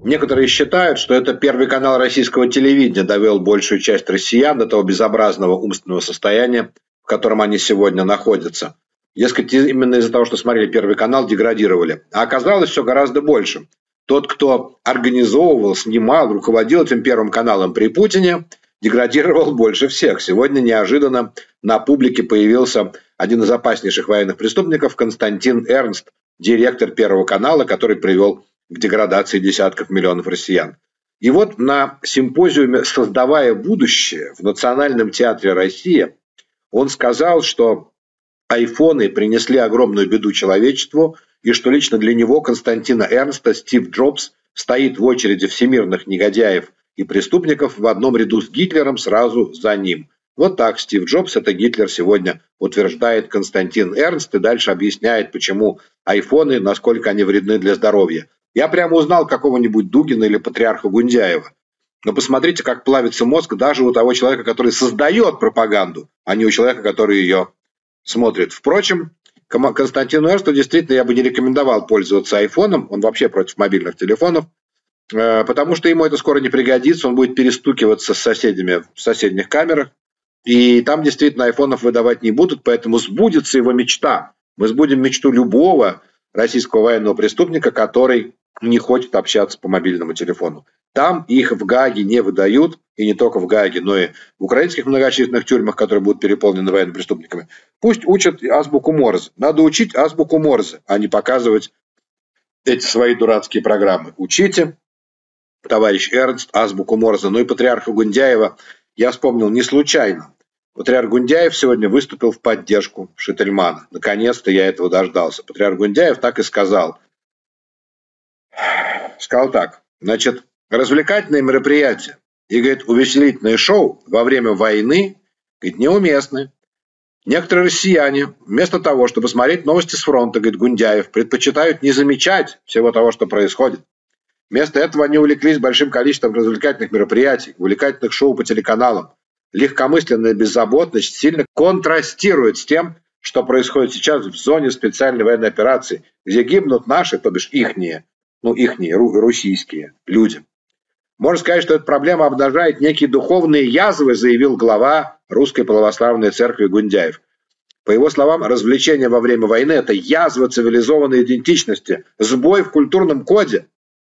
Некоторые считают, что это Первый канал российского телевидения довел большую часть россиян до того безобразного умственного состояния, в котором они сегодня находятся. Дескать, именно из-за того, что смотрели Первый канал, деградировали. А оказалось все гораздо больше. Тот, кто организовывал, снимал, руководил этим Первым каналом при Путине, деградировал больше всех. Сегодня неожиданно на публике появился один из опаснейших военных преступников, Константин Эрнст, директор Первого канала, который привел к деградации десятков миллионов россиян. И вот на симпозиуме «Создавая будущее» в Национальном театре России он сказал, что айфоны принесли огромную беду человечеству, и что лично для него, Константина Эрнста, Стив Джобс стоит в очереди всемирных негодяев и преступников в одном ряду с Гитлером сразу за ним. Вот так Стив Джобс, это Гитлер, сегодня утверждает Константин Эрнст и дальше объясняет, почему айфоны, насколько они вредны для здоровья. Я прямо узнал какого-нибудь Дугина или патриарха Гундяева. Но посмотрите, как плавится мозг даже у того человека, который создает пропаганду, а не у человека, который ее смотрит. Впрочем, Константину Эрнсту действительно я бы не рекомендовал пользоваться айфоном, он вообще против мобильных телефонов, потому что ему это скоро не пригодится, он будет перестукиваться с соседями в соседних камерах, и там действительно айфонов выдавать не будут, поэтому сбудется его мечта. Мы сбудем мечту любого российского военного преступника, который не хочет общаться по мобильному телефону. Там их в Гааге не выдают, и не только в Гааге, но и в украинских многочисленных тюрьмах, которые будут переполнены военными преступниками. Пусть учат азбуку Морзе. Надо учить азбуку Морзе, а не показывать эти свои дурацкие программы. Учите, товарищ Эрнст, азбуку Морзе. Ну и патриарха Гундяева я вспомнил не случайно. Патриарх Гундяев сегодня выступил в поддержку Шительмана. Наконец-то я этого дождался. Патриарх Гундяев так и сказал. Сказал так, значит, развлекательные мероприятия и, говорит, увеселительные шоу во время войны, говорит, неуместны. Некоторые россияне вместо того, чтобы смотреть новости с фронта, говорит Гундяев, предпочитают не замечать всего того, что происходит. Вместо этого они увлеклись большим количеством развлекательных мероприятий, увлекательных шоу по телеканалам. Легкомысленная беззаботность сильно контрастирует с тем, что происходит сейчас в зоне специальной военной операции, где гибнут наши, то бишь ихние, российские люди. Можно сказать, что эта проблема обнажает некие духовные язвы, заявил глава Русской Православной Церкви Гундяев. По его словам, развлечения во время войны – это язва цивилизованной идентичности, сбой в культурном коде.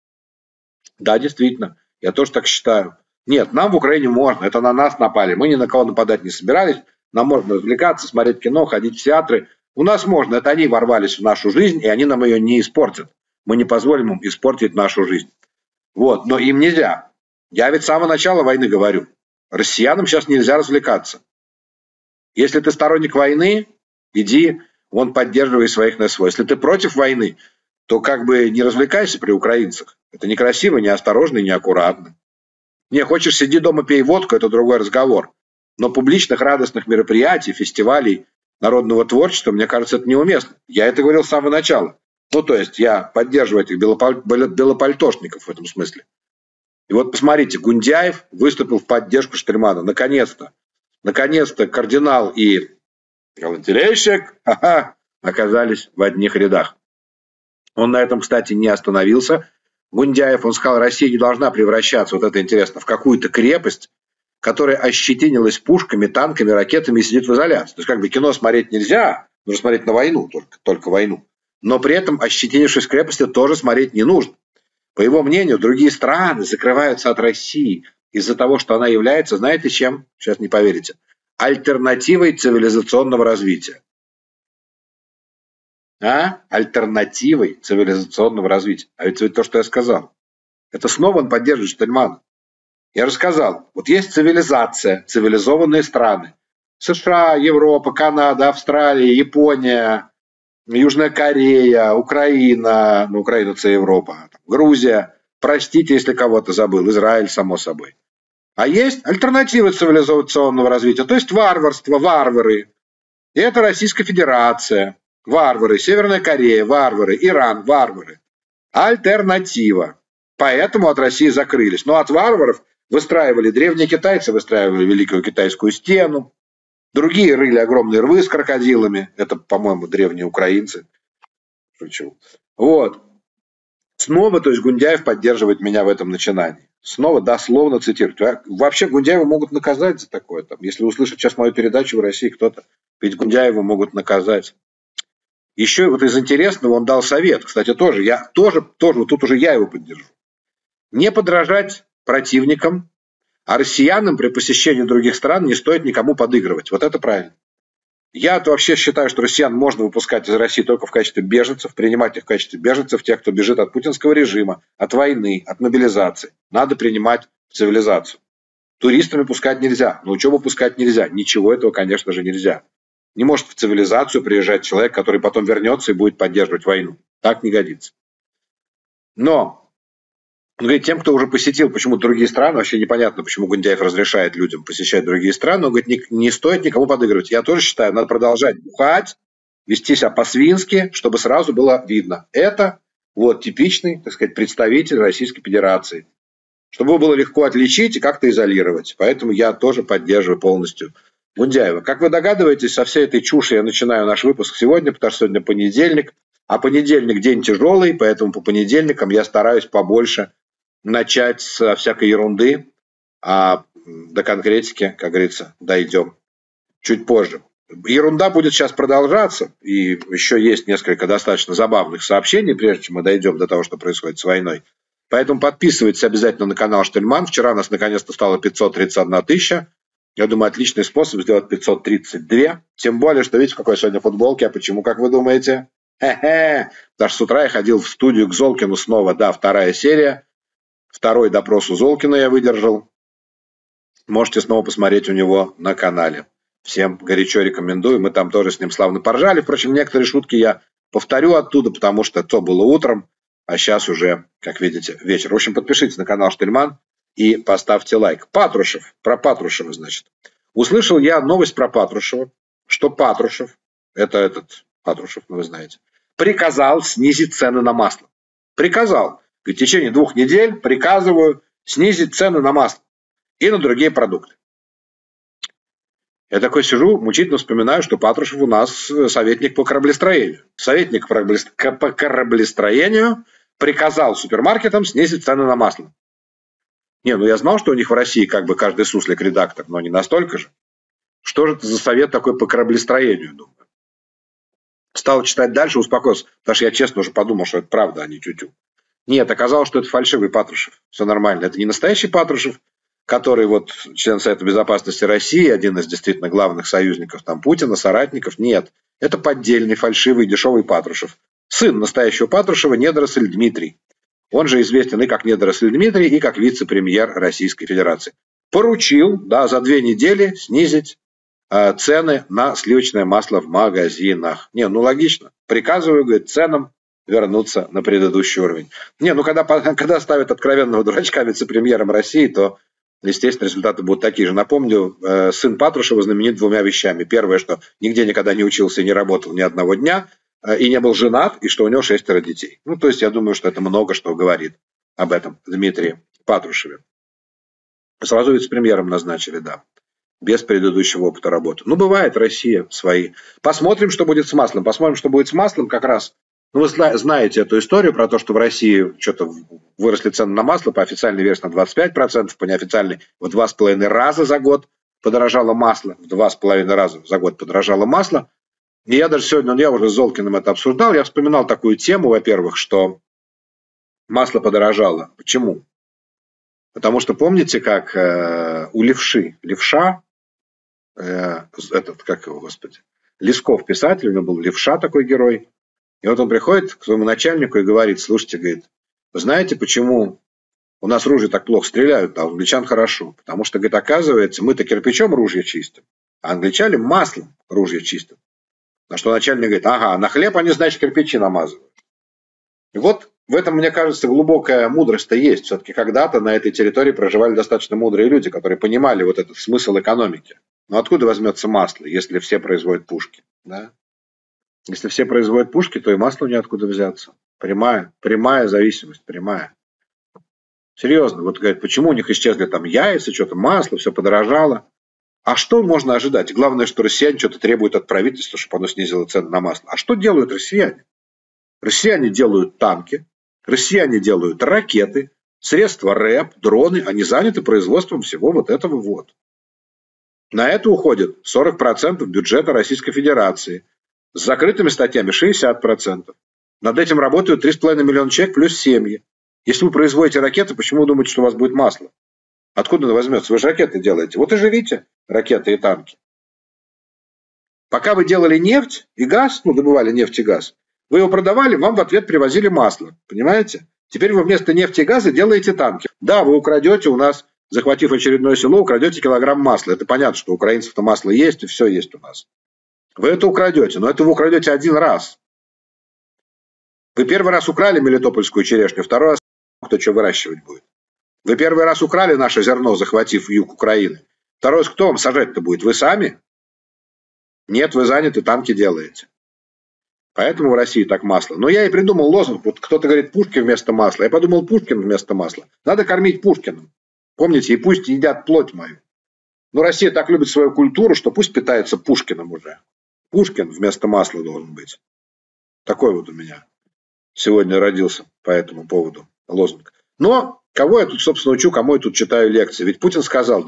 Да, действительно, я тоже так считаю. Нет, нам в Украине можно, это на нас напали. Мы ни на кого нападать не собирались, нам можно развлекаться, смотреть кино, ходить в театры. У нас можно, это они ворвались в нашу жизнь, и они нам ее не испортят. Мы не позволим им испортить нашу жизнь. Вот, но им нельзя. Я ведь с самого начала войны говорю, россиянам сейчас нельзя развлекаться. Если ты сторонник войны, иди, вон поддерживай своих на свой. Если ты против войны, то как бы не развлекайся при украинцах. Это некрасиво, неосторожно и неаккуратно. Не, хочешь, сиди дома, пей водку, это другой разговор. Но публичных радостных мероприятий, фестивалей народного творчества, мне кажется, это неуместно. Я это говорил с самого начала. Ну, то есть, я поддерживаю этих белопальтошников в этом смысле. И вот посмотрите, Гундяев выступил в поддержку Шительмана. Наконец-то. Наконец-то кардинал и галантерейщик оказались в одних рядах. Он на этом, кстати, не остановился. Гундяев, он сказал, Россия не должна превращаться, вот это интересно, в какую-то крепость, которая ощетинилась пушками, танками, ракетами и сидит в изоляции. То есть, как бы кино смотреть нельзя, нужно смотреть на войну, только войну. Но при этом, ощетинившись в крепости, тоже смотреть не нужно. По его мнению, другие страны закрываются от России из-за того, что она является, знаете чем? Сейчас не поверите. Альтернативой цивилизационного развития. Альтернативой цивилизационного развития. А ведь то, что я сказал. Это снова он поддерживает Шительмана. Я рассказал, вот есть цивилизация, цивилизованные страны. США, Европа, Канада, Австралия, Япония, Южная Корея, Украина, ну Украина это Европа, Грузия, простите, если кого-то забыл, Израиль, само собой. А есть альтернатива цивилизационного развития, то есть варварство, варвары. И это Российская Федерация, варвары, Северная Корея, варвары, Иран, варвары. Альтернатива. Поэтому от России закрылись. Но от варваров выстраивали, древние китайцы выстраивали Великую Китайскую стену, другие рыли огромные рвы с крокодилами. Это, по-моему, древние украинцы. Шучу. Вот. Снова, то есть Гундяев поддерживает меня в этом начинании. Снова дословно цитирует. Вообще Гундяева могут наказать за такое. Там, если услышат сейчас мою передачу в России кто-то, ведь Гундяева могут наказать. Еще вот из интересного он дал совет. Кстати, тоже, вот тут уже я его поддержу. Не подражать противникам, а россиянам при посещении других стран не стоит никому подыгрывать. Вот это правильно. Я вообще считаю, что россиян можно выпускать из России только в качестве беженцев, принимать их в качестве беженцев, тех, кто бежит от путинского режима, от войны, от мобилизации. Надо принимать в цивилизацию. Туристами пускать нельзя, на учебу пускать нельзя. Ничего этого, конечно же, нельзя. Не может в цивилизацию приезжать человек, который потом вернется и будет поддерживать войну. Так не годится. Но он говорит, тем, кто уже посетил почему-то другие страны, вообще непонятно, почему Гундяев разрешает людям посещать другие страны. Он говорит, не стоит никому подыгрывать. Я тоже считаю, надо продолжать бухать, вести себя по-свински, чтобы сразу было видно. Это вот типичный, так сказать, представитель Российской Федерации. Чтобы его было легко отличить и как-то изолировать. Поэтому я тоже поддерживаю полностью Гундяева. Как вы догадываетесь, со всей этой чуши я начинаю наш выпуск сегодня, потому что сегодня понедельник. А понедельник день тяжелый, поэтому по понедельникам я стараюсь побольше начать с всякой ерунды, а до конкретики, как говорится, дойдем чуть позже. Ерунда будет сейчас продолжаться, и еще есть несколько достаточно забавных сообщений, прежде чем мы дойдем до того, что происходит с войной. Поэтому подписывайтесь обязательно на канал Штельман. Вчера нас наконец-то стало 531 тысяча. Я думаю, отличный способ сделать 532. Тем более, что видите, в какой сегодня футболке. А почему, как вы думаете? Хе-хе. Потому что с утра я ходил в студию к Золкину снова. Да, 2-я серия. 2-й допрос у Золкина я выдержал. Можете снова посмотреть у него на канале. Всем горячо рекомендую. Мы там тоже с ним славно поржали. Впрочем, некоторые шутки я повторю оттуда, потому что то было утром, а сейчас уже, как видите, вечер. В общем, подпишитесь на канал Штельман и поставьте лайк. Патрушев. Про Патрушева, значит. Услышал я новость про Патрушева, что Патрушев, это этот Патрушев, вы знаете, приказал снизить цены на масло. Приказал. В течение 2 недель приказываю снизить цены на масло и на другие продукты. Я такой сижу, мучительно вспоминаю, что Патрушев у нас советник по кораблестроению. Советник по кораблестроению приказал супермаркетам снизить цены на масло. Не, ну я знал, что у них в России как бы каждый суслик редактор, но не настолько же. Что же это за совет такой по кораблестроению, думаю. Стал читать дальше, успокоился, потому что я честно уже подумал, что это правда, а не тю-тю. Нет, оказалось, что это фальшивый Патрушев. Все нормально. Это не настоящий Патрушев, который вот член Совета Безопасности России, один из действительно главных союзников там Путина, соратников. Нет, это поддельный, фальшивый, дешевый Патрушев. Сын настоящего Патрушева, недоросль Дмитрий. Он же известен и как недоросль Дмитрий, и как вице-премьер Российской Федерации. Поручил, да, за 2 недели снизить цены на сливочное масло в магазинах. Не, ну логично. Приказываю, говорит, ценам вернуться на предыдущий уровень. Не, ну когда ставят откровенного дурачка вице-премьером России, то, естественно, результаты будут такие же. Напомню, сын Патрушева знаменит 2 вещами. Первое, что нигде никогда не учился и не работал ни одного дня, и не был женат, и что у него 6 детей. Ну, то есть, я думаю, что это много что говорит об этом Дмитрии Патрушеве. Сразу вице-премьером назначили, да. Без предыдущего опыта работы. Ну, бывает, Россия свои. Посмотрим, что будет с маслом. Посмотрим, что будет с маслом как раз. Ну, вы знаете эту историю про то, что в России что-то выросли цены на масло, по официальной версии на 25%, по неофициальной в 2,5 раза за год подорожало масло. В 2,5 раза за год подорожало масло. И я даже сегодня, я уже с Золкиным это обсуждал, я вспоминал такую тему, во-первых, что масло подорожало. Почему? Потому что помните, как у левша, как его, господи, Лесков писатель, у него был левша такой герой. И вот он приходит к своему начальнику и говорит, слушайте, говорит, вы знаете, почему у нас ружья так плохо стреляют, а у англичан хорошо? Потому что, говорит, оказывается, мы-то кирпичом ружья чистим, а англичане маслом ружья чистят. На что начальник говорит, ага, на хлеб они, значит, кирпичи намазывают. И вот в этом, мне кажется, глубокая мудрость-то есть. Все-таки когда-то на этой территории проживали достаточно мудрые люди, которые понимали вот этот смысл экономики. Но откуда возьмется масло, если все производят пушки? Да? Если все производят пушки, то и масло неоткуда взяться. Прямая зависимость, прямая. Серьезно, вот говорят, почему у них исчезли там яйца, что-то масло, все подорожало. А что можно ожидать? Главное, что россияне что-то требуют от правительства, чтобы оно снизило цены на масло. А что делают россияне? Россияне делают танки, Россияне делают ракеты, средства РЭП, дроны, они заняты производством всего вот этого вот. На это уходит 40% бюджета Российской Федерации. С закрытыми статьями 60%. Над этим работают 3,5 миллиона человек плюс семьи. Если вы производите ракеты, почему вы думаете, что у вас будет масло? Откуда оно возьмется? Вы же ракеты делаете. Вот и живите ракеты и танки. Пока вы делали нефть и газ, добывали нефть и газ, вы его продавали, вам в ответ привозили масло. Понимаете? Теперь вы вместо нефти и газа делаете танки. Да, вы украдете у нас, захватив очередное село, украдете килограмм масла. Это понятно, что у украинцев-то масло есть, и все есть у нас. Вы это украдете, но это вы украдете один раз. Вы первый раз украли мелитопольскую черешню, второй раз кто что выращивать будет. Вы первый раз украли наше зерно, захватив юг Украины. Второй раз кто вам сажать-то будет? Вы сами? Нет, вы заняты, танки делаете. Поэтому в России так масло. Но я и придумал лозунг. Вот кто-то говорит Пушкин вместо масла. Я подумал Пушкин вместо масла. Надо кормить Пушкиным. Помните, и пусть едят плоть мою. Но Россия так любит свою культуру, что пусть питается Пушкиным уже. Пушкин вместо масла должен быть. Такой вот у меня сегодня родился по этому поводу лозунг. Но кого я тут, собственно, учу, кому я тут читаю лекции? Ведь Путин сказал,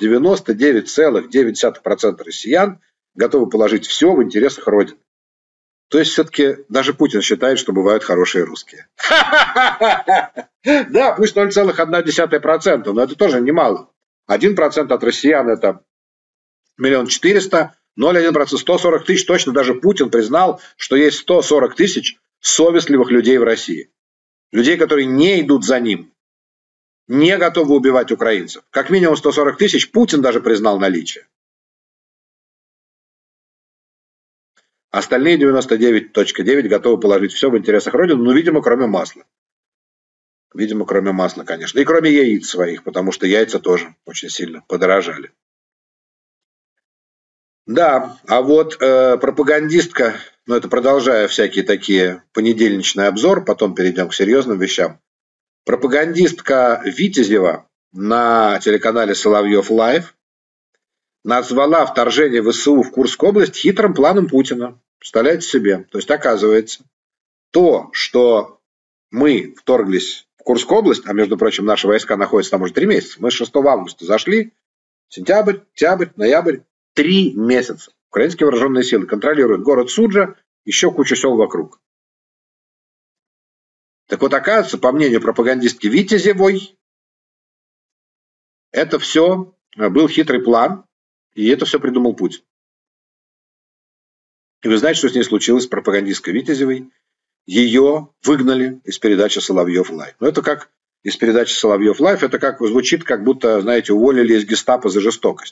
99,9% россиян готовы положить все в интересах Родины. То есть, все-таки даже Путин считает, что бывают хорошие русские. Да, пусть 0,1%, но это тоже немало. 1% от россиян это 1 400 000, 0,1%, 140 тысяч. Точно даже Путин признал, что есть 140 тысяч совестливых людей в России. Людей, которые не идут за ним, не готовы убивать украинцев. Как минимум 140 тысяч Путин даже признал наличие. Остальные 99,9% готовы положить все в интересах Родины, но, видимо, кроме масла. Видимо, кроме масла, конечно. И кроме яиц своих, потому что яйца тоже очень сильно подорожали. Да, а вот пропагандистка, это продолжая всякие такие понедельничный обзор, потом перейдем к серьезным вещам. Пропагандистка Витязева на телеканале Соловьев Лайв назвала вторжение ВСУ в Курскую область хитрым планом Путина. Представляете себе? То есть, оказывается, то, что мы вторглись в Курскую область, а, между прочим, наши войска находятся там уже 3 месяца. Мы с 6 августа зашли, сентябрь, октябрь, ноябрь, 3 месяца. Украинские вооруженные силы контролируют город Суджа, еще кучу сел вокруг. Так вот, оказывается, по мнению пропагандистки Витязевой, это все был хитрый план, и это все придумал Путин. И вы знаете, что с ней случилось, с пропагандисткой Витязевой? Ее выгнали из передачи Соловьев Лайв. Это как из передачи Соловьев Лайв, это как звучит, как будто, знаете, уволили из гестапо за жестокость.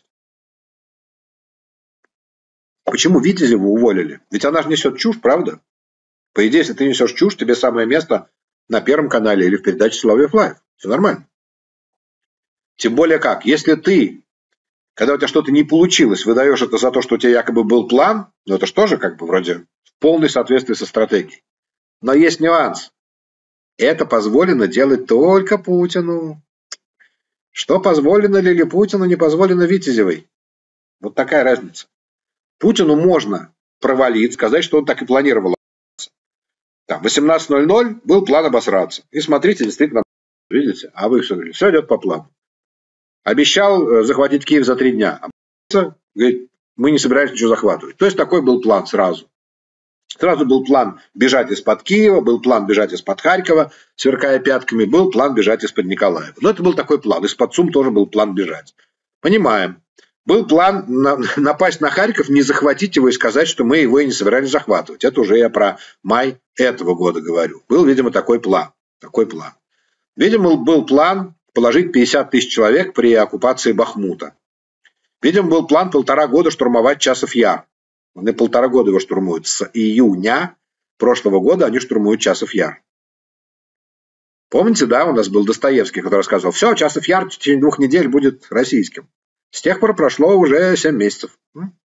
Почему Витязеву уволили? Ведь она же несет чушь, правда? По идее, если ты несешь чушь, тебе самое место на Первом канале или в передаче Соловьев Лайв. Все нормально. Тем более как, если ты, когда у тебя что-то не получилось, выдаешь это за то, что у тебя якобы был план, это же тоже как бы вроде в полной соответствии со стратегией. Но есть нюанс. Это позволено делать только Путину. Что позволено ли Путину, не позволено Витязевой. Вот такая разница. Путину можно провалить, сказать, что он так и планировал. Там, 18:00 был план обосраться. И смотрите, действительно, видите, а вы все говорите, все идет по плану. Обещал захватить Киев за 3 дня. А говорит, мы не собираемся ничего захватывать. То есть такой был план сразу. Сразу был план бежать из-под Киева, был план бежать из-под Харькова, сверкая пятками, был план бежать из-под Николаева. Но это был такой план. Из-под Сум тоже был план бежать. Понимаем. Был план напасть на Харьков, не захватить его и сказать, что мы его и не собирались захватывать. Это уже я про май этого года говорю. Был, видимо, такой план. Видимо, был план положить 50 тысяч человек при оккупации Бахмута. Видимо, был план 1,5 года штурмовать Часов Яр. Они 1,5 года его штурмуют. С июня прошлого года они штурмуют Часов Яр. Помните, да, у нас был Достоевский, который сказал, все, Часов Яр в течение 2 недель будет российским. С тех пор прошло уже 7 месяцев.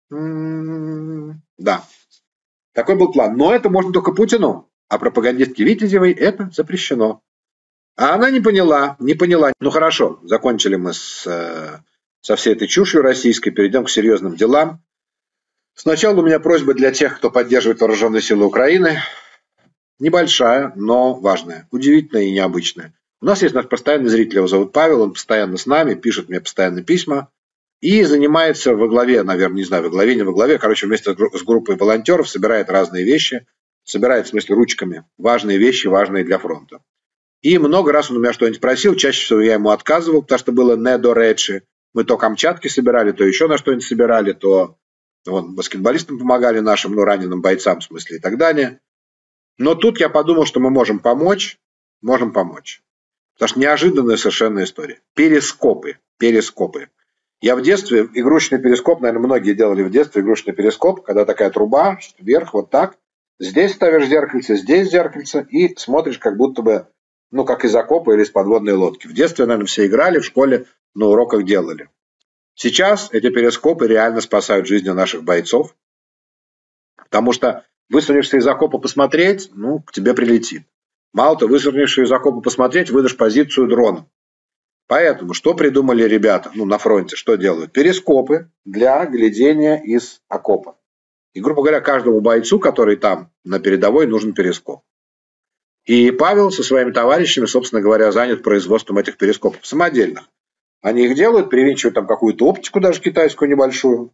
Да. Такой был план. Но это можно только Путину, а пропагандистке Витязевой это запрещено. А она не поняла. Ну хорошо, закончили мы со всей этой чушью российской, перейдем к серьезным делам. Сначала у меня просьба для тех, кто поддерживает вооруженные силы Украины. небольшая, но важная, удивительная и необычная. У нас есть наш постоянный зритель, его зовут Павел, он постоянно с нами, пишет мне постоянно письма и занимается во главе, наверное, не знаю, во главе, не во главе, короче, вместе с группой волонтеров собирает разные вещи, собирает, в смысле, ручками важные вещи, важные для фронта. И много раз он у меня что-нибудь просил, чаще всего я ему отказывал, потому что было не до речи. Мы то Камчатки собирали, то еще на что-нибудь собирали, то баскетболистам помогали нашим, раненым бойцам, в смысле, и так далее. Но тут я подумал, что мы можем помочь. Потому что неожиданная совершенно история. Перископы. Я в детстве, игрушечный перископ, наверное, многие делали в детстве игрушечный перископ, когда такая труба вверх, вот так. Здесь ставишь зеркальце, здесь зеркальце, и смотришь как будто бы, как из окопа или из подводной лодки. В детстве, наверное, все играли, в школе на уроках делали. Сейчас эти перископы реально спасают жизни наших бойцов, потому что высунешься из окопа посмотреть, к тебе прилетит. Мало того, высунешься из окопа посмотреть, выдашь позицию дрона. Поэтому что придумали ребята, на фронте, что делают? Перископы для глядения из окопа. И, грубо говоря, каждому бойцу, который там на передовой, нужен перископ. И Павел со своими товарищами, собственно говоря, занят производством этих перископов самодельных. Они их делают, привинчивают там какую-то оптику, даже китайскую небольшую.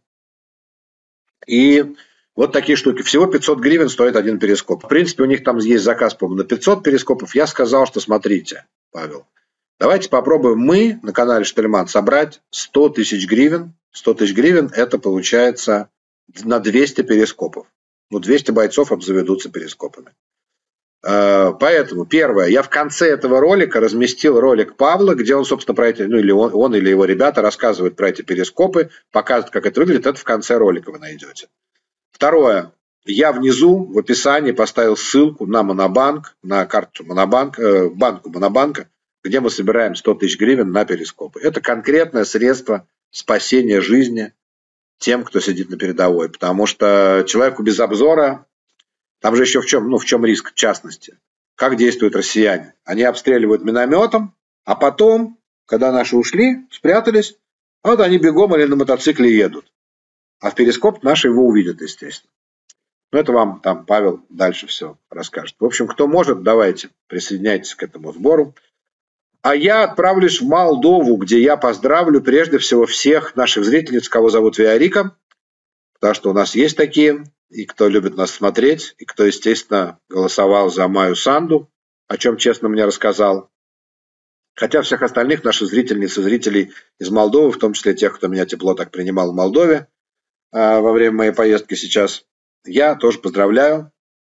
И вот такие штуки. Всего 500 гривен стоит один перископ. В принципе, у них там есть заказ, по-моему, на 500 перископов. Я сказал, что смотрите, Павел, давайте попробуем мы на канале Штельман собрать 100 тысяч гривен. 100 тысяч гривен это получается на 200 перископов. 200 бойцов обзаведутся перископами. Поэтому, первое, я в конце этого ролика разместил ролик Павла, где он, собственно, про эти, или он или его ребята рассказывают про эти перископы, показывают, как это выглядит, это в конце ролика вы найдете. Второе, я внизу в описании поставил ссылку на Монобанк, на карту банку Монобанка, где мы собираем 100 тысяч гривен на перископы. Это конкретное средство спасения жизни тем, кто сидит на передовой, потому что человеку без обзора, там же еще в чем риск, в частности. Как действуют россияне? Они обстреливают минометом, а потом, когда наши ушли, спрятались, вот они бегом или на мотоцикле едут. А в перископ наши его увидят, естественно. Это вам там Павел дальше все расскажет. В общем, кто может, давайте, присоединяйтесь к этому сбору. А я отправлюсь в Молдову, где я поздравлю прежде всего всех наших зрительниц, кого зовут Виорика, потому что у нас есть такие, и кто любит нас смотреть, и кто, естественно, голосовал за Майю Санду, о чем честно мне рассказал. Хотя всех остальных наших зрительниц и зрителей из Молдовы, в том числе тех, кто меня тепло так принимал в Молдове во время моей поездки сейчас, я тоже поздравляю.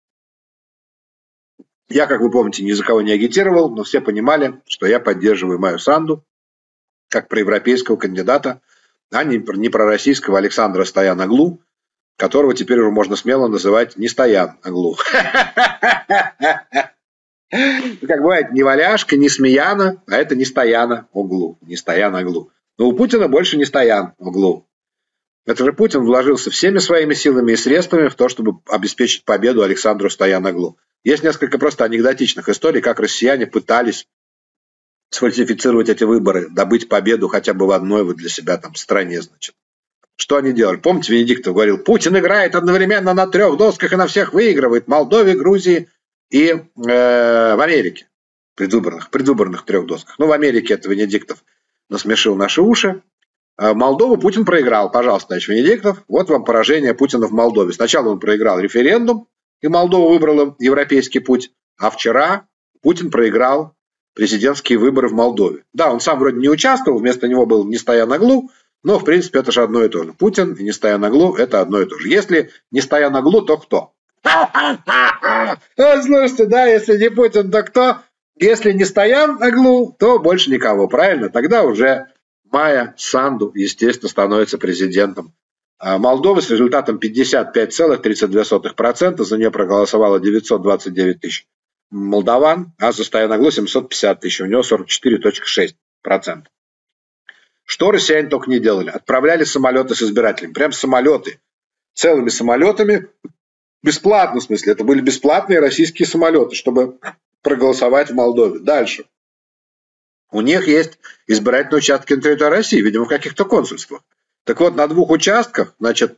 Я, как вы помните, ни за кого не агитировал, но все понимали, что я поддерживаю Майю Санду как проевропейского кандидата, а не пророссийского Александра Стоян-Оглу, которого теперь уже можно смело называть не Стоян-Оглу. Как бывает, не Валяшка, не Смеяна, а это не Стояна-Оглу, не Стоян-Оглу. Но у Путина больше не Стоян-Оглу. Это же Путин вложился всеми своими силами и средствами в то, чтобы обеспечить победу Александру Стоян-Оглу. Есть несколько просто анекдотичных историй, как россияне пытались сфальсифицировать эти выборы, добыть победу хотя бы в одной вот для себя там стране, значит. Что они делали? Помните, Венедиктов говорил, Путин играет одновременно на 3 досках и на всех выигрывает. В Молдове, Грузии и в Америке. Предвыборных 3 досках. В Америке это Венедиктов насмешил наши уши. Молдову Путин проиграл. Пожалуйста, значит, Венедиктов. Вот вам поражение Путина в Молдове. Сначала он проиграл референдум, и Молдова выбрала европейский путь. А вчера Путин проиграл президентские выборы в Молдове. Да, он сам вроде не участвовал, вместо него был не Стоян-Оглу, но, в принципе, это же одно и то же. Путин и не Стоян-Оглу – это одно и то же. Если не Стоян-Оглу, то кто? Слушайте, да, если не Путин, то кто? Если не Стоян-Оглу, то больше никого, правильно? Тогда уже Майя Санду, естественно, становится президентом Молдовы с результатом 55,32%. За нее проголосовало 929 тысяч молдаван, а за Стоян-Оглу 750 тысяч. У него 44,6%. Что россияне только не делали. Отправляли самолеты с избирателями. Прям самолеты. Целыми самолетами. Бесплатно, в смысле. Это были бесплатные российские самолеты, чтобы проголосовать в Молдове. Дальше. У них есть избирательные участки на территории России, видимо, в каких-то консульствах. Так вот, на 2 участках, значит,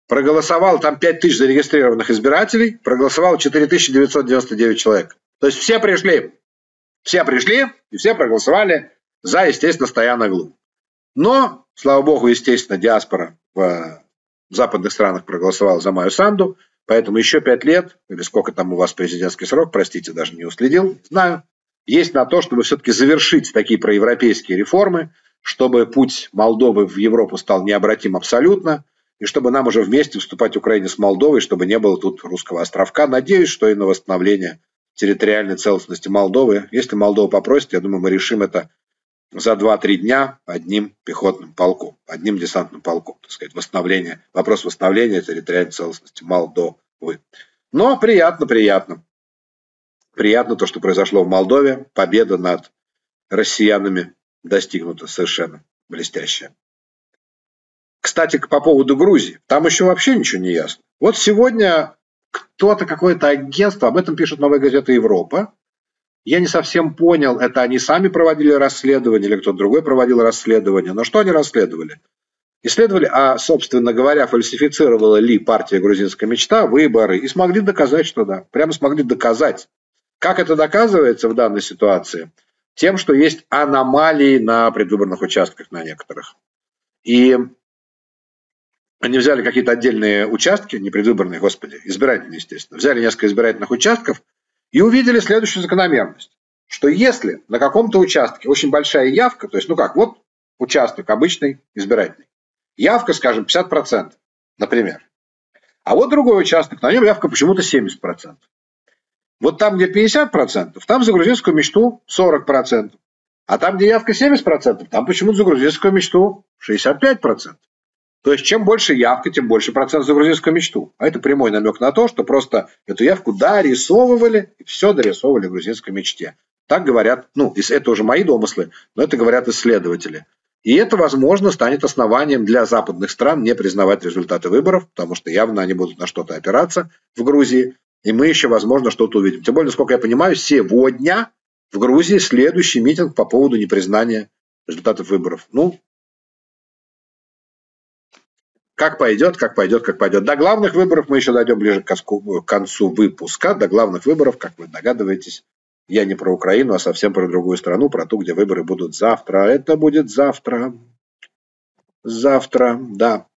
проголосовало, там 5000 зарегистрированных избирателей, проголосовало 4999 человек. То есть все пришли и все проголосовали за, естественно, Стояноглу. Но, слава богу, естественно, диаспора в западных странах проголосовала за Майю Санду, поэтому еще 5 лет, или сколько там у вас президентский срок, простите, даже не уследил, знаю, есть на то, чтобы все-таки завершить такие проевропейские реформы, чтобы путь Молдовы в Европу стал необратим абсолютно, и чтобы нам уже вместе вступать Украине с Молдовой, чтобы не было тут русского островка. Надеюсь, что и на восстановление территориальной целостности Молдовы. Если Молдова попросит, я думаю, мы решим это за 2-3 дня одним пехотным полком, одним десантным полком, так сказать, вопрос восстановления территориальной целостности Молдовы. Но приятно то, что произошло в Молдове. Победа над россиянами достигнута совершенно блестящая. Кстати, по поводу Грузии. Там еще вообще ничего не ясно. Вот сегодня какое-то агентство, об этом пишет «Новая газета Европа». Я не совсем понял, это они сами проводили расследование или кто-то другой проводил расследование. Но что они расследовали? Исследовали, собственно говоря, фальсифицировала ли партия «Грузинская мечта» выборы. И смогли доказать, что да. Прямо смогли доказать. Как это доказывается в данной ситуации? Тем, что есть аномалии на предвыборных участках на некоторых. И они взяли какие-то отдельные участки, не предвыборные, господи, избирательные, естественно. Взяли несколько избирательных участков и увидели следующую закономерность. Что если на каком-то участке очень большая явка, то есть, вот участок обычный, избирательный. Явка, скажем, 50%, например. А вот другой участок, на нем явка почему-то 70%. Вот там, где 50%, там за грузинскую мечту 40%. А там, где явка 70%, там почему-то за грузинскую мечту 65%. То есть, чем больше явка, тем больше процент за грузинскую мечту. А это прямой намек на то, что просто эту явку дорисовывали, и все дорисовывали в грузинской мечте. Так говорят, это уже мои домыслы, но это говорят исследователи. И это, возможно, станет основанием для западных стран не признавать результаты выборов, потому что явно они будут на что-то опираться в Грузии, и мы еще, возможно, что-то увидим. Тем более, насколько я понимаю, сегодня в Грузии следующий митинг по поводу непризнания результатов выборов. Как пойдет. До главных выборов мы еще дойдем ближе к концу выпуска. До главных выборов, как вы догадываетесь, я не про Украину, а совсем про другую страну, про ту, где выборы будут завтра. Это будет завтра. Завтра, да.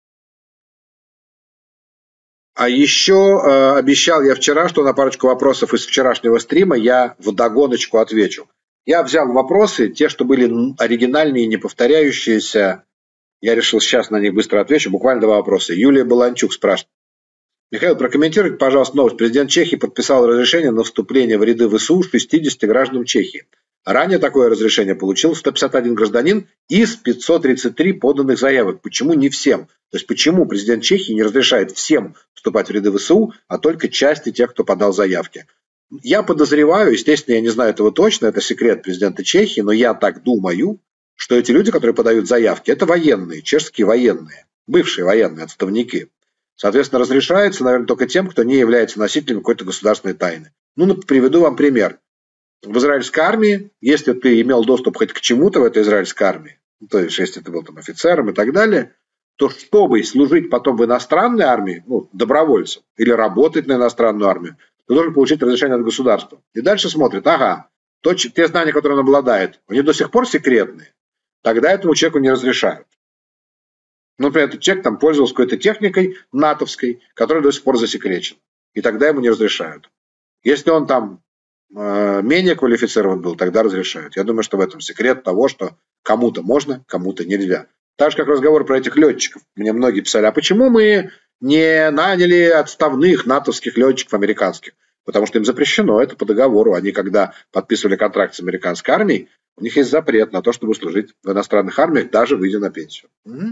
А еще обещал я вчера, что на парочку вопросов из вчерашнего стрима я вдогоночку отвечу. Я взял вопросы, те, что были оригинальные и не повторяющиеся. Я решил сейчас на них быстро отвечу. Буквально 2 вопроса. Юлия Баланчук спрашивает. Михаил, прокомментируйте, пожалуйста, новость. Президент Чехии подписал разрешение на вступление в ряды ВСУ 60 гражданам Чехии. Ранее такое разрешение получил 151 гражданин из 533 поданных заявок. Почему не всем? То есть почему президент Чехии не разрешает всем вступать в ряды ВСУ, а только части тех, кто подал заявки? Я подозреваю, естественно, я не знаю этого точно, это секрет президента Чехии, но я так думаю, что эти люди, которые подают заявки, это военные, чешские военные, бывшие военные, отставники. Соответственно, разрешается, наверное, только тем, кто не является носителем какой-то государственной тайны. Приведу вам пример. В израильской армии, если ты имел доступ хоть к чему-то в этой израильской армии, то есть если ты был там офицером и так далее, то чтобы служить потом в иностранной армии, добровольцем, или работать на иностранную армию, ты должен получить разрешение от государства. И дальше смотрят, те знания, которые он обладает, они до сих пор секретные. Тогда этому человеку не разрешают. Например, этот человек там пользовался какой-то техникой натовской, которая до сих пор засекречена. И тогда ему не разрешают. Если он там менее квалифицирован был, тогда разрешают. Я думаю, что в этом секрет того, что кому-то можно, кому-то нельзя. Так же, как разговор про этих летчиков. Мне многие писали, а почему мы не наняли отставных натовских летчиков американских? Потому что им запрещено, это по договору. Они, когда подписывали контракт с американской армией, у них есть запрет на то, чтобы служить в иностранных армиях, даже выйдя на пенсию.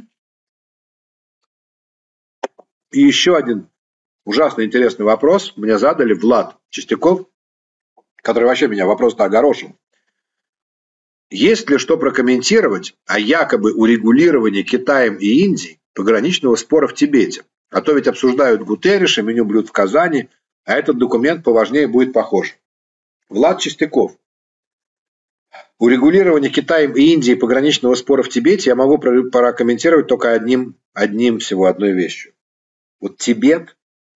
И еще один ужасно интересный вопрос мне задали Влад Чистяков, который вообще меня вопрос-то огорошил. Есть ли что прокомментировать о якобы урегулировании Китаем и Индией пограничного спора в Тибете? А то ведь обсуждают Гутерриша, меню блюд в Казани, а этот документ поважнее будет похож. Влад Чистяков. Урегулирование Китаем и Индией пограничного спора в Тибете я могу прокомментировать только одной вещью. Вот Тибет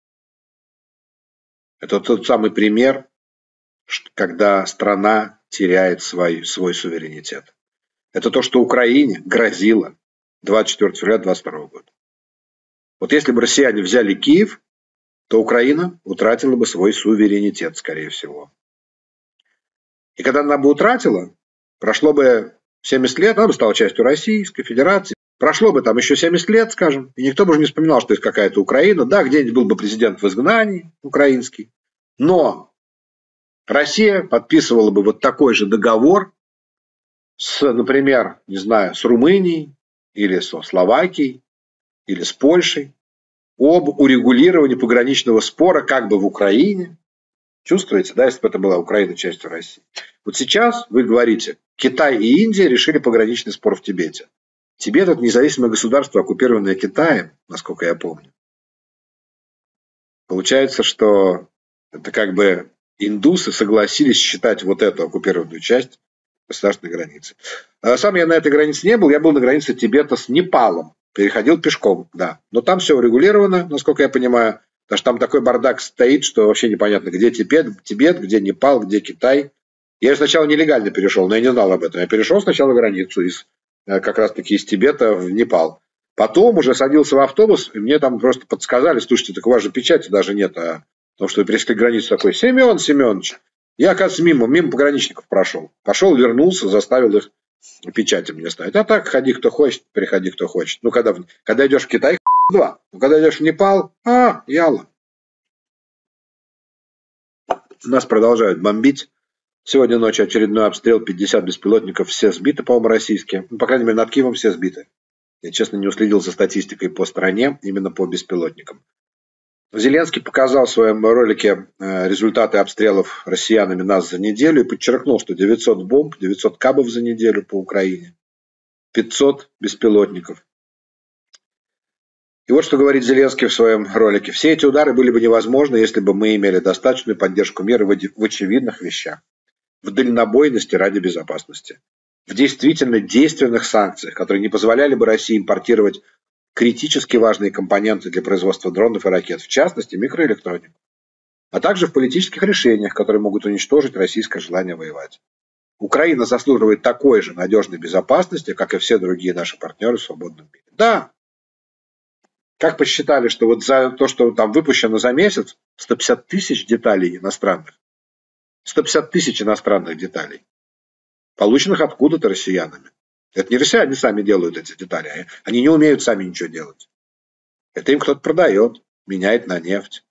– это тот самый пример, когда страна теряет свой суверенитет. Это то, что Украине грозило 24 февраля 2022 года. Вот если бы россияне взяли Киев, то Украина утратила бы свой суверенитет, скорее всего. И когда она бы утратила, прошло бы 70 лет, она бы стала частью Российской Федерации. Прошло бы там еще 70 лет, скажем, и никто бы уже не вспоминал, что есть какая-то Украина. Да, где-нибудь был бы президент в изгнании украинский. Но Россия подписывала бы вот такой же договор с, например, не знаю, с Румынией или со Словакией или с Польшей об урегулировании пограничного спора как бы в Украине. Чувствуете, да, если бы это была Украина частью России. Вот сейчас вы говорите, Китай и Индия решили пограничный спор в Тибете. Тибет – это независимое государство, оккупированное Китаем, насколько я помню. Получается, что это как бы индусы согласились считать вот эту оккупированную часть государственной границы. Сам я на этой границе не был, я был на границе Тибета с Непалом. Переходил пешком, да. Но там все урегулировано, насколько я понимаю. Потому что там такой бардак стоит, что вообще непонятно, где Тибет, где Непал, где Китай. Я сначала нелегально перешел, но я не знал об этом. Я перешел сначала границу как раз-таки из Тибета в Непал. Потом уже садился в автобус, и мне там просто подсказали, слушайте, так у вас же печати даже нет, потому что вы перешли границу такой, Семен Семенович. Я, оказывается, мимо пограничников прошел. Пошел, вернулся, заставил их печати мне ставить. А так, ходи кто хочет, приходи кто хочет. Ну, когда идешь в Китай, два. Ну, когда идешь в Непал, яла. Нас продолжают бомбить. Сегодня ночью очередной обстрел, 50 беспилотников, все сбиты, по-моему, российские. Ну, по крайней мере, над Киевом все сбиты. Я, честно, не уследил за статистикой по стране, именно по беспилотникам. Зеленский показал в своем ролике результаты обстрелов россиянами нас за неделю и подчеркнул, что 900 бомб, 900 кабов за неделю по Украине, 500 беспилотников. И вот что говорит Зеленский в своем ролике. Все эти удары были бы невозможны, если бы мы имели достаточную поддержку мира в очевидных вещах. В дальнобойности ради безопасности. В действительно действенных санкциях, которые не позволяли бы России импортировать критически важные компоненты для производства дронов и ракет, в частности микроэлектронику, а также в политических решениях, которые могут уничтожить российское желание воевать. Украина заслуживает такой же надежной безопасности, как и все другие наши партнеры в свободном мире. Да, как посчитали, что вот за то, что там выпущено за месяц, 150 тысяч деталей иностранных, 150 тысяч иностранных деталей, полученных откуда-то россиянами. Это не россияне сами делают эти детали. Они не умеют сами ничего делать. Это им кто-то продает, меняет на нефть.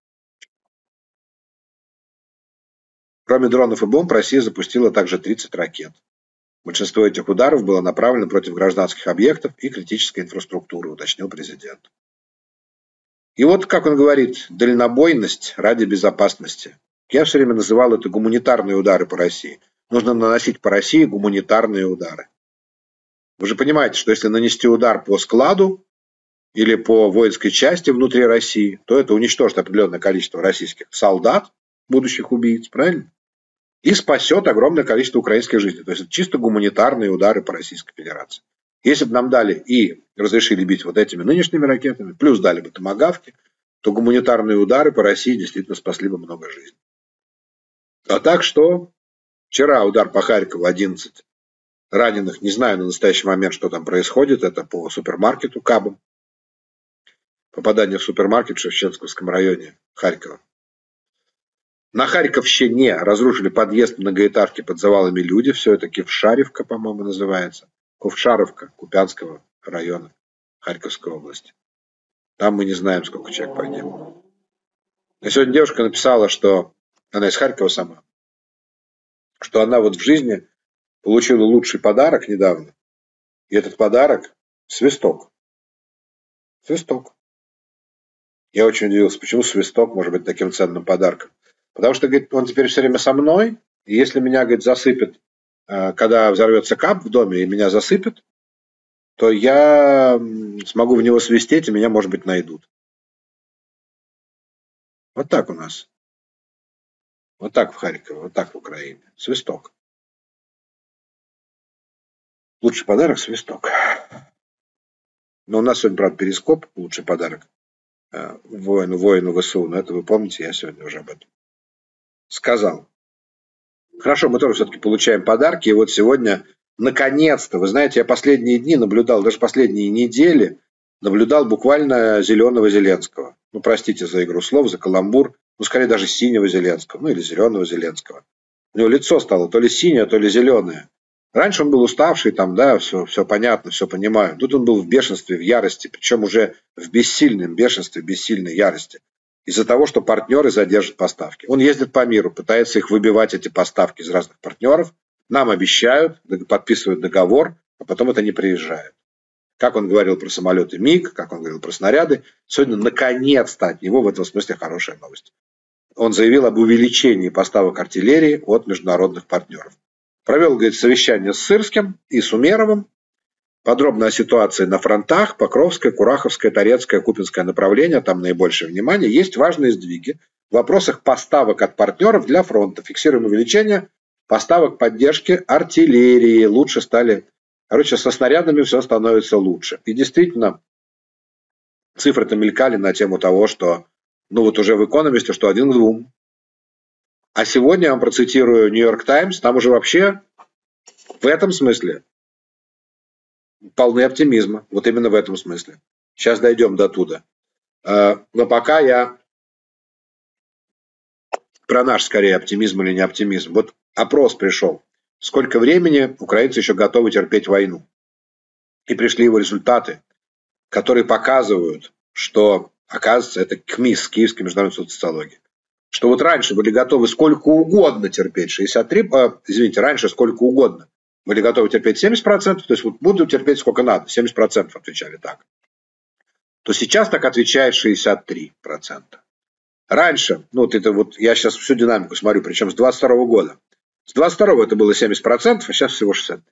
Кроме дронов и бомб, Россия запустила также 30 ракет. Большинство этих ударов было направлено против гражданских объектов и критической инфраструктуры, уточнил президент. И вот, как он говорит, дальнобойность ради безопасности. Я все время называл это гуманитарные удары по России. Нужно наносить по России гуманитарные удары. Вы же понимаете, что если нанести удар по складу или по воинской части внутри России, то это уничтожит определенное количество российских солдат, будущих убийц, правильно? И спасет огромное количество украинских жизней. То есть это чисто гуманитарные удары по Российской Федерации. Если бы нам дали и разрешили бить вот этими нынешними ракетами, плюс дали бы томагавки, то гуманитарные удары по России действительно спасли бы много жизней. А так что вчера удар по Харькову, 11 раненых, не знаю на настоящий момент, что там происходит, это по супермаркету Кабом. Попадание в супермаркет в Шевченковском районе Харькова. На Харьковщине разрушили подъезд многоэтажки под завалами люди, все это Кевшаревка, по-моему, называется. Ковшаровка Купянского района Харьковской области. Там мы не знаем, сколько человек погибло. И сегодня девушка написала, что она из Харькова сама, что она вот в жизни получила лучший подарок недавно. И этот подарок – свисток. Свисток. Я очень удивился, почему свисток может быть таким ценным подарком. Потому что, говорит, он теперь все время со мной, и если меня, говорит, засыпет, когда взорвется кап в доме, и меня засыпет, то я смогу в него свистеть, и меня, может быть, найдут. Вот так у нас. Вот так в Харькове, вот так в Украине. Свисток. Лучший подарок – свисток. Но у нас сегодня, правда, перископ, лучший подарок. воину ВСУ. Но это вы помните, я сегодня уже об этом сказал. Хорошо, мы тоже все-таки получаем подарки. И вот сегодня, наконец-то, вы знаете, я последние дни наблюдал, даже последние недели, наблюдал буквально зеленого Зеленского. Ну, простите за игру слов, за каламбур. Ну, скорее даже синего Зеленского, ну или зеленого Зеленского. У него лицо стало то ли синее, то ли зеленое. Раньше он был уставший, там, да, все понятно, все понимаю. Тут он был в бешенстве, в ярости, причем уже в бессильном бешенстве, бессильной ярости. Из-за того, что партнеры задержат поставки. Он ездит по миру, пытается их выбивать, эти поставки, из разных партнеров. Нам обещают, подписывают договор, а потом это не приезжает. Как он говорил про самолеты МиГ, как он говорил про снаряды. Сегодня, наконец-то, от него в этом смысле хорошая новость. Он заявил об увеличении поставок артиллерии от международных партнеров. Провел, говорит, совещание с Сырским и с Умеровым. Подробно о ситуации на фронтах, Покровское, Кураховское, Торецкое, Купинское направление, там наибольшее внимание. Есть важные сдвиги в вопросах поставок от партнеров для фронта. Фиксируем увеличение поставок поддержки артиллерии. Лучше стали, короче, со снарядами все становится лучше. И действительно, цифры-то мелькали на тему того, что, ну вот уже в «Экономисте», что 1 к 2. А сегодня я вам процитирую «Нью-Йорк Таймс», там уже вообще в этом смысле полны оптимизма. Вот именно в этом смысле. Сейчас дойдем до туда. Но пока я про наш, скорее, оптимизм или не оптимизм. Вот опрос пришел. Сколько времени украинцы еще готовы терпеть войну? И пришли его результаты, которые показывают, что, оказывается, это КМИС, Киевский международный институт социологии, что вот раньше были готовы сколько угодно терпеть, раньше сколько угодно были готовы терпеть 70%, то есть вот буду терпеть сколько надо, 70% отвечали так. То сейчас так отвечает 63%. Раньше, ну вот это вот, я сейчас всю динамику смотрю, причем с 22 года. С 22 это было 70%, а сейчас всего 63%.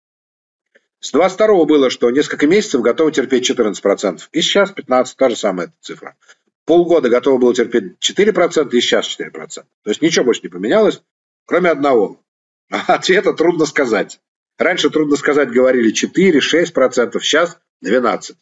С 22 было, что несколько месяцев готовы терпеть 14%, и сейчас 15%, та же самая эта цифра. Полгода готовы было терпеть 4%, и сейчас 4%. То есть ничего больше не поменялось, кроме одного. Ответа трудно сказать. Раньше трудно сказать, говорили 4-6%, сейчас 12%.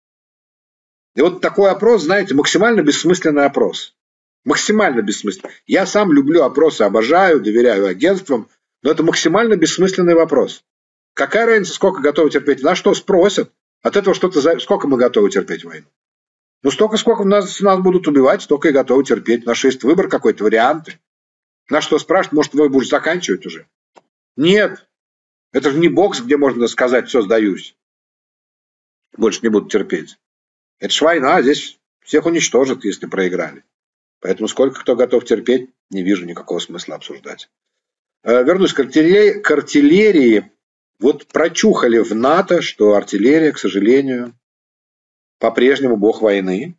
И вот такой опрос, знаете, максимально бессмысленный опрос. Максимально бессмысленный. Я сам люблю опросы, обожаю, доверяю агентствам, но это максимально бессмысленный вопрос. Какая разница, сколько готовы терпеть? На что спросят? От этого что-то сколько мы готовы терпеть войну? Ну, столько, сколько нас будут убивать, столько и готовы терпеть. У нас есть выбор какой-то, варианты. На что спрашивают, может, вы будете заканчивать уже? Нет. Это же не бокс, где можно сказать, все, сдаюсь. Больше не буду терпеть. Это ж война, здесь всех уничтожат, если проиграли. Поэтому сколько кто готов терпеть, не вижу никакого смысла обсуждать. Вернусь к артиллерии. Вот прочухали в НАТО, что артиллерия, к сожалению, по-прежнему бог войны.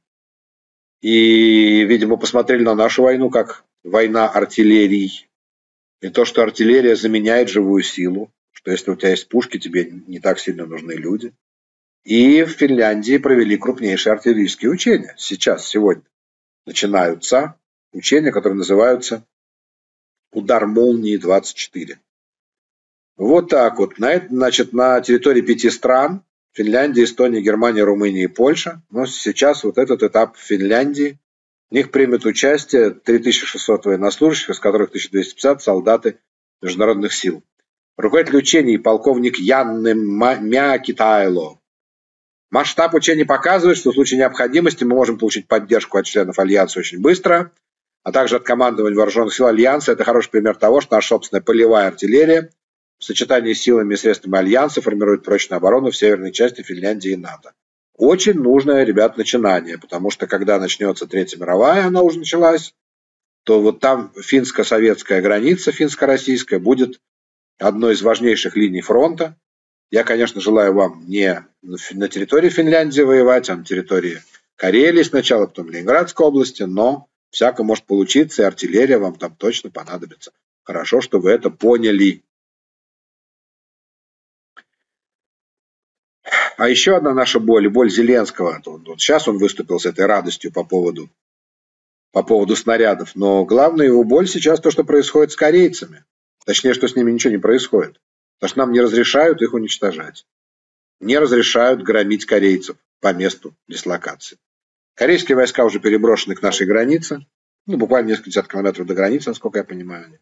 И, видимо, посмотрели на нашу войну как война артиллерий. И то, что артиллерия заменяет живую силу, что если у тебя есть пушки, тебе не так сильно нужны люди. И в Финляндии провели крупнейшие артиллерийские учения. Сегодня начинаются учения, которые называются «Удар молнии-24». Вот так вот. Значит, на территории 5 стран – Финляндия, Эстония, Германия, Румыния и Польша. Но сейчас вот этот этап в Финляндии. В них примет участие 3600 военнослужащих, из которых 1250 солдаты международных сил. Руководитель учений полковник Янны Мякитайло. Масштаб учений показывает, что в случае необходимости мы можем получить поддержку от членов Альянса очень быстро, а также от командования вооруженных сил Альянса. Это хороший пример того, что наша собственная полевая артиллерия в сочетании с силами и средствами Альянса формирует прочную оборону в северной части Финляндии и НАТО. Очень нужное, ребят, начинание, потому что когда начнется Третья мировая, она уже началась, то вот там финско-советская граница, финско-российская, будет одной из важнейших линий фронта. Я, конечно, желаю вам не на территории Финляндии воевать, а на территории Карелии сначала, потом Ленинградской области, но всяко может получиться, и артиллерия вам там точно понадобится. Хорошо, что вы это поняли. А еще одна наша боль Зеленского. Вот сейчас он выступил с этой радостью по поводу снарядов, но главная его боль сейчас то, что происходит с корейцами. Точнее, что с ними ничего не происходит. Потому что нам не разрешают их уничтожать. Не разрешают громить корейцев по месту дислокации. Корейские войска уже переброшены к нашей границе. Ну, буквально несколько десятков километров до границы, насколько я понимаю.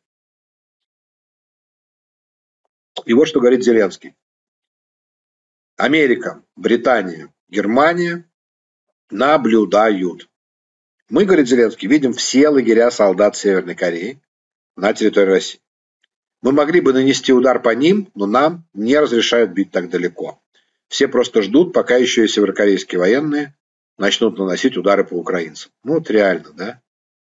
И вот что говорит Зеленский. Америка, Британия, Германия наблюдают. Мы, говорит Зеленский, видим все лагеря солдат Северной Кореи на территории России. Мы могли бы нанести удар по ним, но нам не разрешают бить так далеко. Все просто ждут, пока еще и северокорейские военные начнут наносить удары по украинцам. Ну, вот реально, да?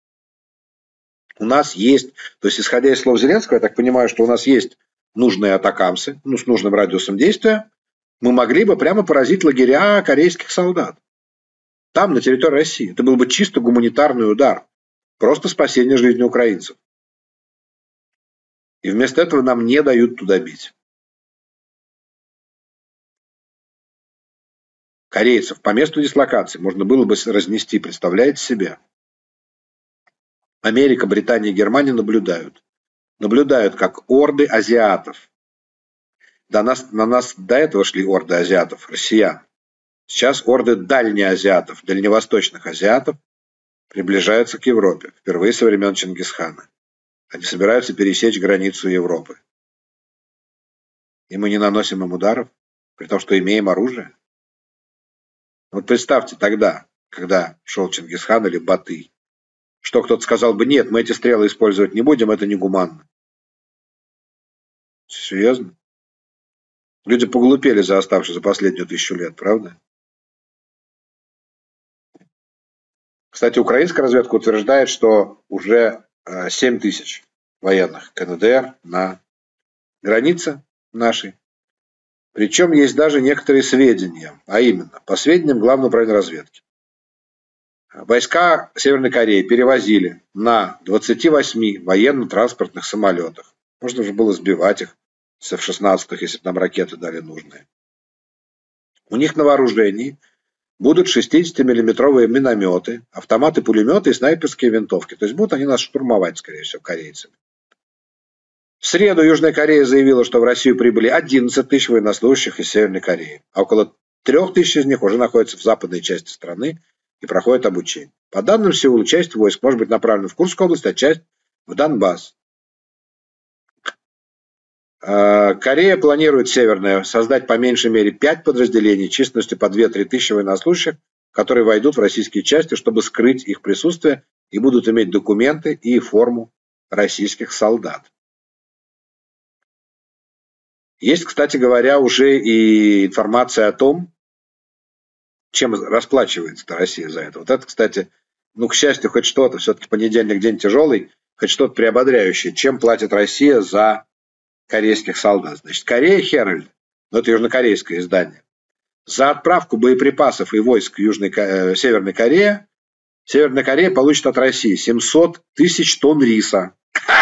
У нас есть, то есть, исходя из слов Зеленского, я так понимаю, что у нас есть нужные атакамсы, ну, с нужным радиусом действия, мы могли бы прямо поразить лагеря корейских солдат. Там, на территории России. Это был бы чисто гуманитарный удар. Просто спасение жизни украинцев. И вместо этого нам не дают туда бить. Корейцев по месту дислокации можно было бы разнести, представляете себе? Америка, Британия и Германия наблюдают. Наблюдают, как орды азиатов. На нас до этого шли орды азиатов, россиян. Сейчас орды дальнеазиатов, дальневосточных азиатов приближаются к Европе. Впервые со времен Чингисхана. Они собираются пересечь границу Европы. И мы не наносим им ударов, при том, что имеем оружие. Вот представьте тогда, когда шел Чингисхан или Батый, что кто-то сказал бы, нет, мы эти стрелы использовать не будем, это негуманно. Серьезно? Люди поглупели за оставшуюся последнюю 1000 лет, правда? Кстати, украинская разведка утверждает, что уже 7000 военных КНДР на границе нашей. Причем есть даже некоторые сведения, а именно, по сведениям Главного управления разведки. Войска Северной Кореи перевозили на 28 военно-транспортных самолетах. Можно же было сбивать их с F-16, если бы нам ракеты дали нужные. У них на вооружении будут 60-миллиметровые минометы, автоматы-пулеметы и снайперские винтовки. То есть будут они нас штурмовать, скорее всего, корейцами. В среду Южная Корея заявила, что в Россию прибыли 11 тысяч военнослужащих из Северной Кореи, а около 3000 из них уже находятся в западной части страны и проходят обучение. По данным Сеула, часть войск может быть направлена в Курскую область, а часть в Донбасс. Корея планирует северная создать по меньшей мере 5 подразделений численностью по 2-3 тысячи военнослужащих, которые войдут в российские части, чтобы скрыть их присутствие и будут иметь документы и форму российских солдат. Есть, кстати говоря, уже и информация о том, чем расплачивается Россия за это. Вот это, кстати, ну, к счастью, хоть что-то, все-таки понедельник день тяжелый, хоть что-то приободряющее. Чем платит Россия за корейских солдат? Значит, Корея Herald, ну, это южнокорейское издание, за отправку боеприпасов и войск Северной Кореи, Северная Корея получит от России 700 тысяч тонн риса.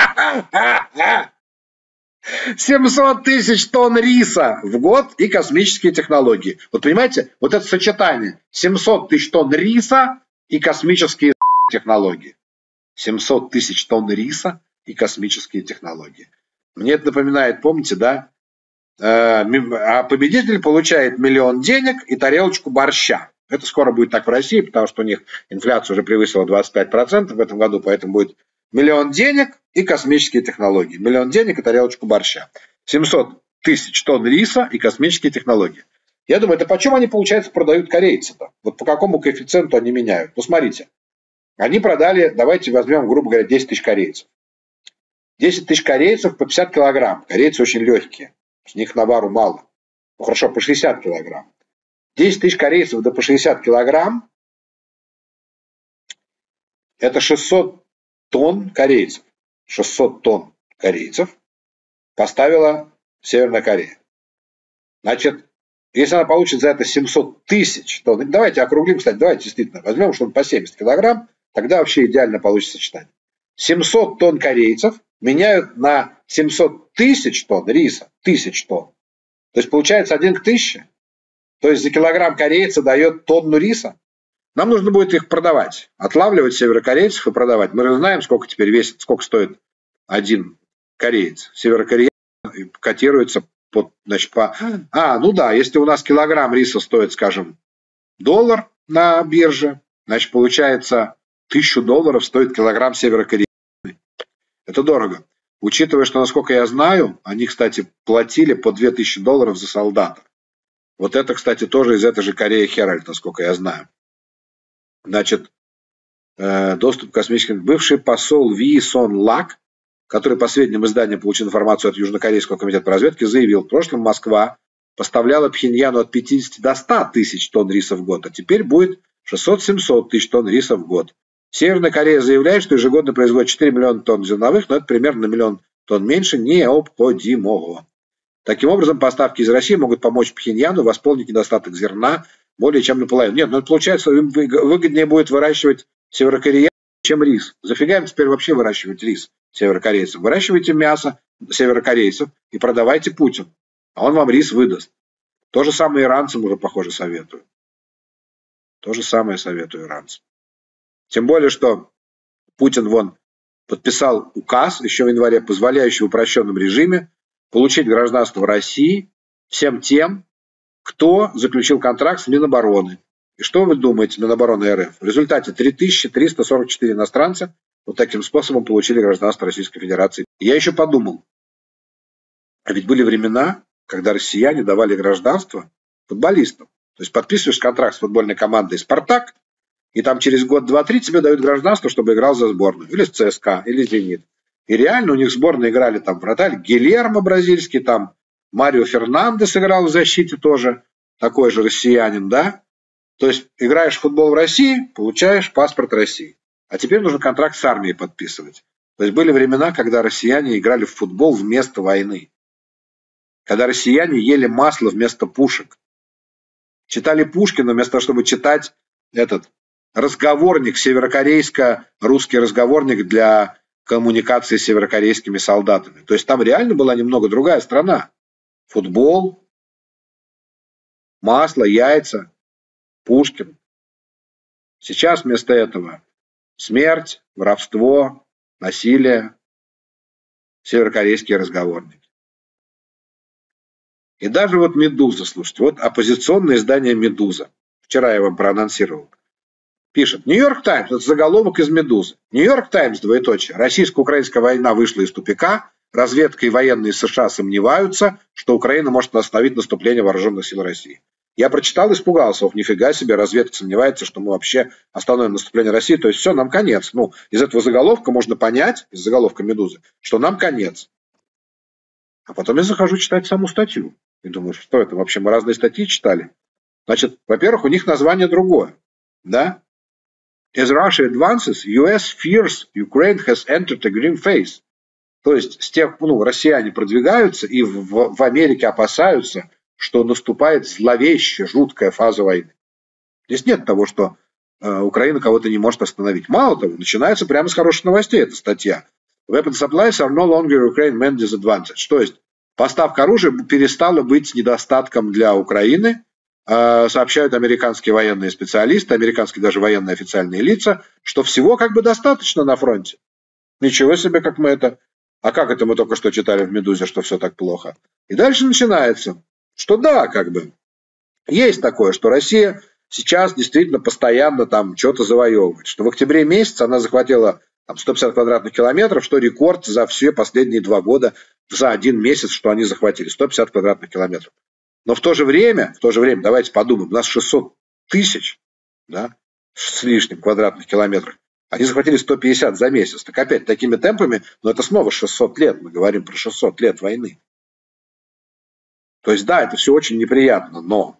700 тысяч тонн риса в год и космические технологии. Вот понимаете, вот это сочетание. 700 тысяч тонн риса и космические технологии. 700 тысяч тонн риса и космические технологии. Мне это напоминает, помните, да? А победитель получает 1 000 000 денег и тарелочку борща. Это скоро будет так в России, потому что у них инфляция уже превысила 25% в этом году, поэтому будет 1 000 000 денег и космические технологии. 1 000 000 денег и тарелочку борща. 700 тысяч тонн риса и космические технологии. Я думаю, это почем они, получается, продают корейцы-то? Вот по какому коэффициенту они меняют? Ну, смотрите. Они продали, давайте возьмем, грубо говоря, 10 тысяч корейцев. 10 тысяч корейцев по 50 килограмм. Корейцы очень легкие. С них навару мало. Ну, хорошо, по 60 килограмм. 10 тысяч корейцев да по 60 килограмм. Это 600 тонн корейцев. 600 тонн корейцев поставила Северная Корея. Значит, если она получит за это 700 тысяч тонн, давайте округлим, кстати, давайте действительно возьмем что-нибудь по 70 килограмм, тогда вообще идеально получится сочетание. 700 тонн корейцев меняют на 700 тысяч тонн риса, 1000 тонн. То есть получается 1 к 1000. То есть за килограмм корейца дает тонну риса. Нам нужно будет их продавать, отлавливать северокорейцев и продавать. Мы же знаем, сколько теперь весит, сколько стоит один кореец. Северокореец котируется под, значит, по... ну да, если у нас килограмм риса стоит, скажем, $1 на бирже, Значит, получается, $1000 стоит килограмм северокорейской. Это дорого. Учитывая, что, насколько я знаю, они, кстати, платили по $2000 за солдата. Вот это, кстати, тоже из этой же Кореи Herald, насколько я знаю. Значит, доступ к космическим... Бывший посол Ви Сон Лак, который по сведениям издания получил информацию от Южнокорейского комитета по разведке, заявил, в прошлом Москва поставляла Пхеньяну от 50 до 100 тысяч тонн риса в год, а теперь будет 600-700 тысяч тонн риса в год. Северная Корея заявляет, что ежегодно производит 4 миллиона тонн зерновых, но это примерно на миллион тонн меньше необходимого. Таким образом, поставки из России могут помочь Пхеньяну восполнить недостаток зерна более чем наполовину. Нет, ну это получается, им выгоднее будет выращивать северокореян, чем рис. Зафига им теперь вообще выращивать рис северокорейцам? Выращивайте мясо северокорейцев и продавайте Путину, а он вам рис выдаст. То же самое иранцам уже, похоже, советую. То же самое советую иранцам. Тем более, что Путин вон подписал указ еще в январе, позволяющий в упрощенном режиме получить гражданство России всем тем, кто заключил контракт с Минобороны. И что вы думаете, Минобороны РФ? В результате 3344 иностранца вот таким способом получили гражданство Российской Федерации. И я еще подумал, а ведь были времена, когда россияне давали гражданство футболистам. То есть подписываешь контракт с футбольной командой «Спартак», и там через год, два, три тебе дают гражданство, чтобы играл за сборную. Или с ЦСКА, или «Зенит». И реально у них сборные играли там вратарь Гильермо бразильский, там Марио Фернандес играл в защите тоже, такой же россиянин, да? То есть играешь в футбол в России, получаешь паспорт России. А теперь нужно контракт с армией подписывать. То есть были времена, когда россияне играли в футбол вместо войны. Когда россияне ели масло вместо пушек. Читали Пушкина вместо того, чтобы читать этот разговорник, северокорейско-русский разговорник для коммуникации с северокорейскими солдатами. То есть там реально была немного другая страна. Футбол, масло, яйца, Пушкин. Сейчас вместо этого смерть, воровство, насилие, северокорейские разговорники. И даже вот «Медуза», слушайте, вот оппозиционное издание «Медуза». Вчера я вам проанонсировал. Пишет, Нью-Йорк Таймс, это заголовок из «Медузы». Нью-Йорк Таймс, двоеточие. Российско-украинская война вышла из тупика. Разведка и военные США сомневаются, что Украина может остановить наступление вооруженных сил России. Я прочитал, испугался. Ох, нифига себе, разведка сомневается, что мы вообще остановим наступление России. То есть все, нам конец. Ну, из этого заголовка можно понять, из заголовка «Медузы», что нам конец. А потом я захожу читать саму статью. И думаю, что это вообще, мы разные статьи читали. Значит, во-первых, у них название другое. Да? As Russia advances, US fears Ukraine has entered a grim phase. То есть, с тех, россияне продвигаются и в Америке опасаются, что наступает зловещая, жуткая фаза войны. Здесь нет того, что Украина кого-то не может остановить. Мало того, начинается прямо с хороших новостей эта статья. Weapon supplies are no longer Ukraine main disadvantage. То есть, поставка оружия перестала быть недостатком для Украины, сообщают американские военные специалисты, американские даже военные официальные лица, что всего как бы достаточно на фронте. Ничего себе, как мы это... А как это мы только что читали в «Медузе», что все так плохо? И дальше начинается, что да, как бы, есть такое, что Россия сейчас действительно постоянно там что-то завоевывает, что в октябре месяце она захватила там 150 квадратных километров, что рекорд за все последние 2 года, за один месяц, что они захватили, 150 квадратных километров. Но в то же время, давайте подумаем, у нас 600 тысяч, да, с лишним квадратных километров, они захватили 150 за месяц. Так опять, такими темпами, но это снова 600 лет, мы говорим про 600 лет войны. То есть, да, это все очень неприятно, но.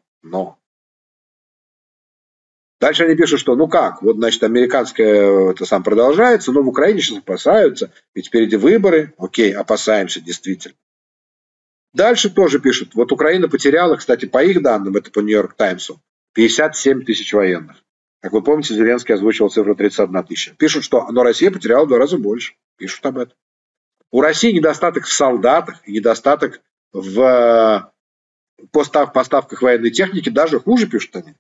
Дальше они пишут, что, вот, значит, американское это сам продолжается, но в Украине сейчас опасаются, ведь впереди выборы, окей, опасаемся действительно. Дальше тоже пишут, вот Украина потеряла, кстати, по их данным, это по Нью-Йорк Таймсу, 57 тысяч военных. Как вы помните, Зеленский озвучивал цифру 31 тысяча. Пишут, что Россия потеряла в 2 раза больше. Пишут об этом. У России недостаток в солдатах и недостаток в поставках военной техники, даже хуже, пишут они.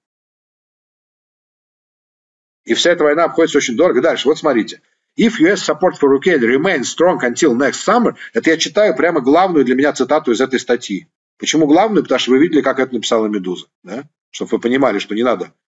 И вся эта война обходится очень дорого. Дальше, вот смотрите. If US support for Ukraine remains strong until next summer, это я читаю прямо главную для меня цитату из этой статьи. Почему главную? Потому что вы видели, как это написала «Медуза». Да? Чтобы вы понимали, что не надо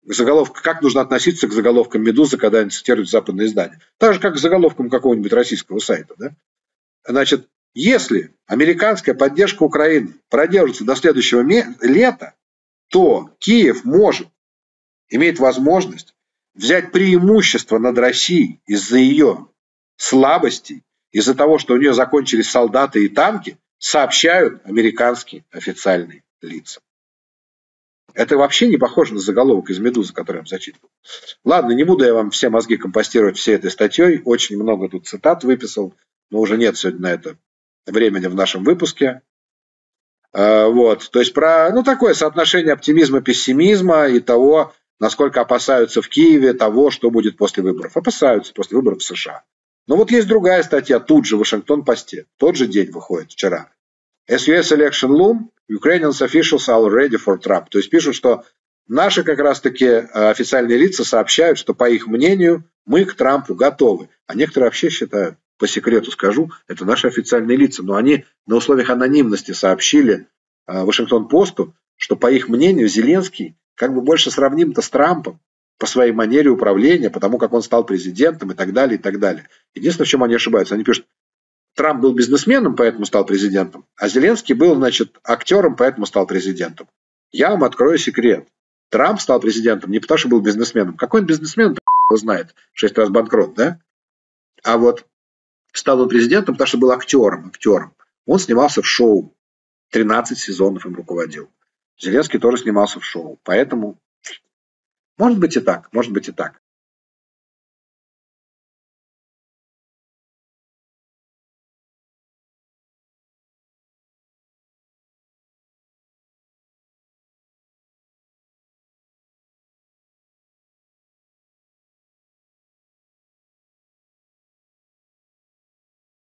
как нужно относиться к заголовкам «Медузы», когда они цитируют западные издания. Так же, как к заголовкам какого-нибудь российского сайта. Да? Значит, если американская поддержка Украины продержится до следующего лета, то Киев имеет возможность взять преимущество над Россией из-за ее слабостей, из-за того, что у нее закончились солдаты и танки, сообщают американские официальные лица. Это вообще не похоже на заголовок из «Медузы», который я вам зачитывал. Ладно, не буду я вам все мозги компостировать всей этой статьей. Очень много тут цитат выписал, но уже нет сегодня на это времени в нашем выпуске. Вот. То есть про такое соотношение оптимизма, пессимизма и того, насколько опасаются в Киеве того, что будет после выборов. Опасаются после выборов в США. Но вот есть другая статья, тут же в Вашингтон-Посте. Тот же день выходит, вчера. As US election loom, Ukrainian officials are ready for Trump. То есть пишут, что наши как раз-таки официальные лица сообщают, что по их мнению мы к Трампу готовы. А некоторые вообще считают, по секрету скажу, это наши официальные лица, но они на условиях анонимности сообщили Вашингтон-Посту, что по их мнению Зеленский как бы больше сравним-то с Трампом по своей манере управления, потому как он стал президентом и так далее, и так далее. Единственное, в чем они ошибаются, они пишут, Трамп был бизнесменом, поэтому стал президентом, а Зеленский был, актером, поэтому стал президентом. Я вам открою секрет. Трамп стал президентом не потому, что был бизнесменом. Какой он бизнесмен, его знает, 6 раз банкрот, да? А вот стал он президентом, потому что был актером. Он снимался в шоу. 13 сезонов им руководил. Зеленский тоже снимался в шоу. Поэтому, может быть и так, может быть и так.